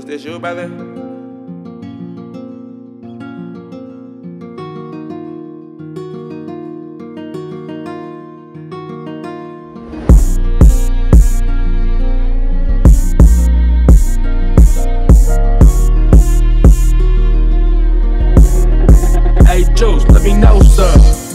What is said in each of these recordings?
This you, brother? Hey Juice, let me know, sir.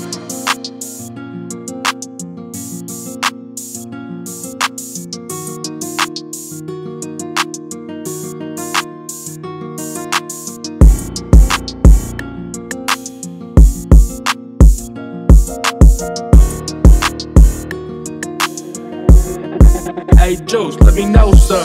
Hey Juice, let me know, sir.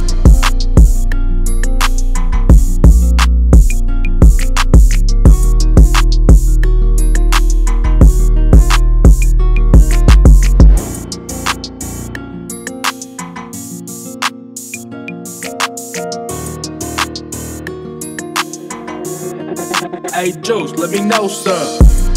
Hey Juice, let me know, sir.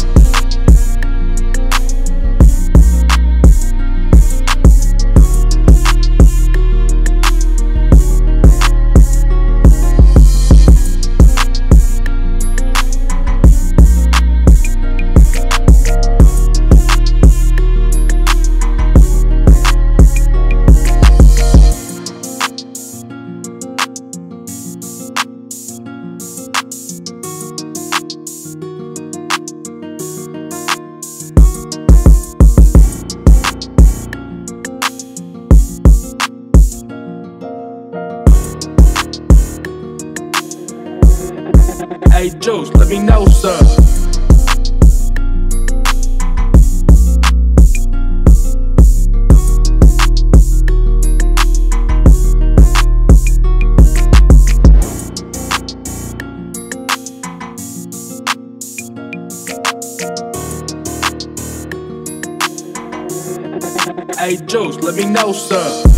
Hey Juice, let me know, sir. Hey Juice, let me know, sir.